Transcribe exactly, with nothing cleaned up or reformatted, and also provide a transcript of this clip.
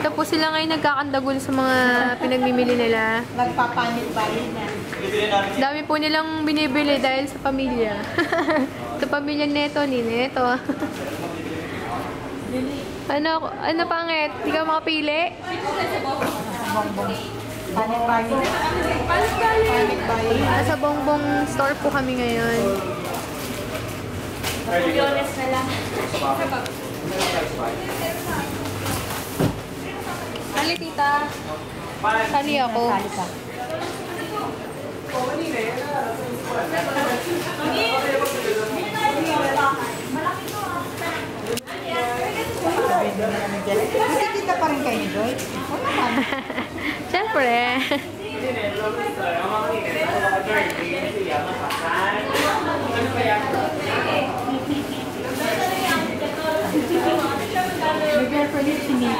Dito po sila ngayon nagkakandagol sa mga pinagmimili nila. Nagpapanit-banit na. Dami po nilang binibili dahil sa pamilya. Sa pamilya neto ni Neto. Ano, ano pangit? Hindi ka makapili? Bongbong. Panit-banit. Panit-banit. Nasa Bongbong store po kami ngayon. Milyones na lang. Sali, tita. Sali ako. Sali ka. Nakikita pa rin kayo ni Joy? Siyempre. May girlfriend yun si Mia.